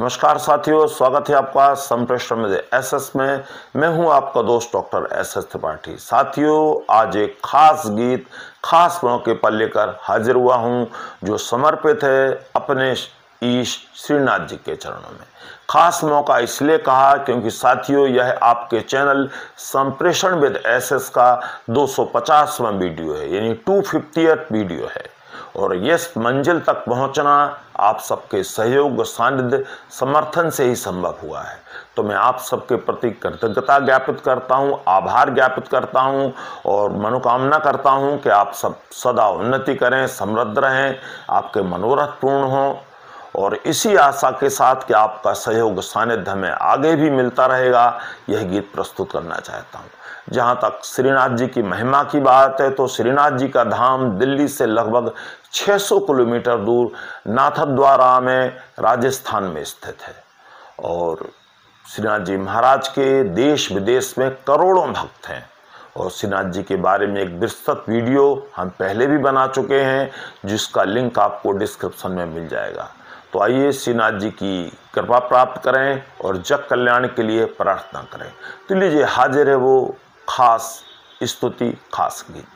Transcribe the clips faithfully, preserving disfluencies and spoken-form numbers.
नमस्कार साथियों, स्वागत है आपका संप्रेषण में एस एस में। मैं हूं आपका दोस्त डॉक्टर एस एस त्रिपाठी। साथियों, आज एक खास गीत खास मौके पर लेकर हाजिर हुआ हूं जो समर्पित है अपने ईश श्रीनाथ जी के चरणों में। खास मौका इसलिए कहा क्योंकि साथियों, यह आपके चैनल संप्रेषण विद एस एस का दो सौ पचासवां वीडियो है, यानी दो सौ पचासवां वीडियो है। और इस मंजिल तक पहुंचना आप सबके सहयोग, सानिध्य, समर्थन से ही संभव हुआ है। तो मैं आप सबके प्रति कृतज्ञता ज्ञापित करता हूं, आभार ज्ञापित करता हूं और मनोकामना करता हूं कि आप सब सदा उन्नति करें, समृद्ध रहें, आपके मनोरथ पूर्ण हों। और इसी आशा के साथ कि आपका सहयोग, सानिध्य हमें आगे भी मिलता रहेगा, यह गीत प्रस्तुत करना चाहता हूँ। जहाँ तक श्रीनाथ जी की महिमा की बात है तो श्रीनाथ जी का धाम दिल्ली से लगभग छह सौ किलोमीटर दूर नाथद्वारा में राजस्थान में स्थित है। और श्रीनाथ जी महाराज के देश विदेश में करोड़ों भक्त हैं। और श्रीनाथ जी के बारे में एक विस्तृत वीडियो हम पहले भी बना चुके हैं, जिसका लिंक आपको डिस्क्रिप्शन में मिल जाएगा। तो आइए श्रीनाथ जी की कृपा प्राप्त करें और जग कल्याण के लिए प्रार्थना करें। तो लीजिए, हाजिर है वो खास स्तुति, खास गीत।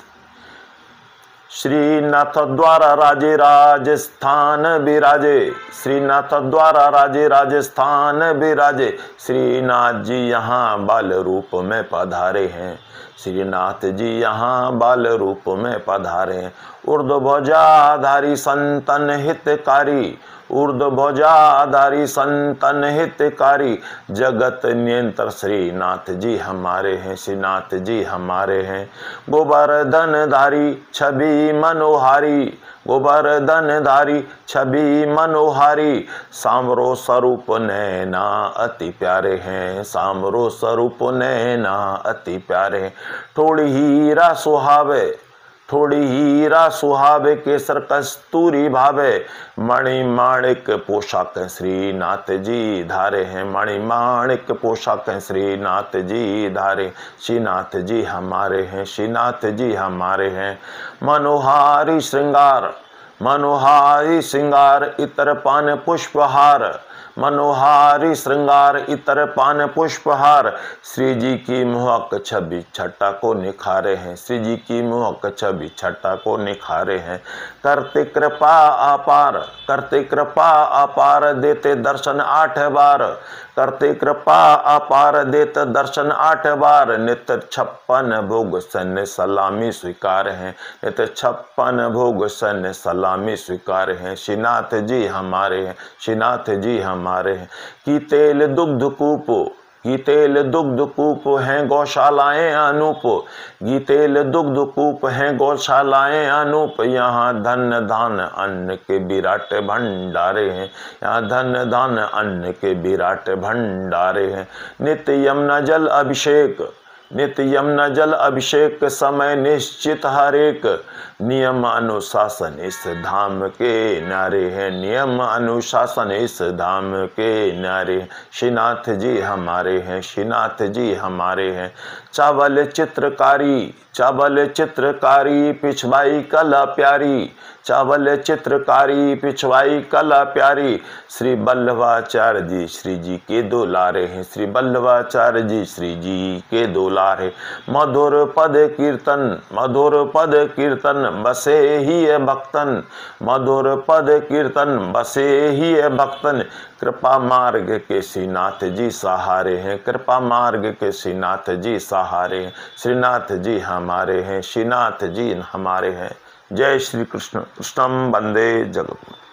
श्रीनाथ द्वारा राजे राजस्थान बिराजे, श्रीनाथ द्वारा राजे राजस्थान बिराजे, श्रीनाथ जी यहाँ बाल रूप में पधारे हैं, श्रीनाथ जी यहाँ बाल रूप में पधारे हैं। ऊर्ध्वभुजाधारी संतन हितकारी, ऊर्ध्वभुजाधारी संतन हितकारी, जगत नियंत्र श्रीनाथ जी हमारे हैं, श्रीनाथ जी हमारे हैं। गोवर्धन धारी छवि मनोहारी, गोवर्धन धारी छवि मनोहारी, सामरो स्वरूप नैना अति प्यारे हैं, सामरो स्वरूप नैना अति प्यारे हैं। थोड़ी हीरा सुहावे, थोड़ी हीरा सुहावे, केसर कस्तूरी भावे, मणि माणिक पोशाक श्रीनाथ जी धारे हैं, मणि माणिक पोशाक श्रीनाथ जी धारे, श्रीनाथ जी हमारे हैं, श्रीनाथ जी हमारे हैं। मनोहारी श्रृंगार, मनोहारी श्रृंगार, इतर पान पुष्पहार, मनोहारी श्रृंगार, इतर पान पुष्पहार, श्री जी की मोहक छवि छटा को निखारे हैं, श्री जी की मोहक छवि छटा को निखारे हैं। करते कृपा अपार, करते कृपा अपार, देते दर्शन आठ बार, करते कृपा अपार, देते दर्शन आठ बार। नित्य छप्पन भोग सन्य सलामी स्वीकार हैं, नित्य छप्पन भोग सन्य सलामी स्वीकार हैं। श्रीनाथ जी हमारे हैं, श्रीनाथ जी हमारे हैं। की तेल दुग्ध कूप, घी तेल दुग्ध कूप हैं गौशालाएं अनूप, घी तेल दुग्ध कूप हैं गौशालाएं अनूप। यहाँ धन धान अन्न के विराट भंडारे हैं, यहाँ धन धान अन्न के विराट भंडारे हैं। नित्य यमुना जल अभिषेक, नित्य यमुना जल अभिषेक, समय निश्चित हरेक, नियम अनुशासन इस धाम के नारे हैं, नियम अनुशासन इस धाम के नारे। श्रीनाथ जी हमारे हैं, श्रीनाथ जी हमारे हैं। चावल चित्रकारी, चावल चित्रकारी, पिछवाई कला प्यारी, चावल चित्रकारी, पिछवाई कला प्यारी। श्री बल्लभाचार्य जी श्री जी के दुलारे हैं, श्री बल्लभाचार्य जी श्री जी के दुलारे। मधुर पद कीर्तन, मधुर पद कीर्तन, बसे ही है भक्तन, मधुर पद कीर्तन, बसे ही है भक्तन। कृपा मार्ग के श्रीनाथ जी सहारे हैं, कृपा मार्ग के श्रीनाथ जी सहारे हैं। श्रीनाथ जी हमारे हैं, श्रीनाथ जी हमारे हैं। जय श्री कृष्ण, कृष्णम वंदे जगत।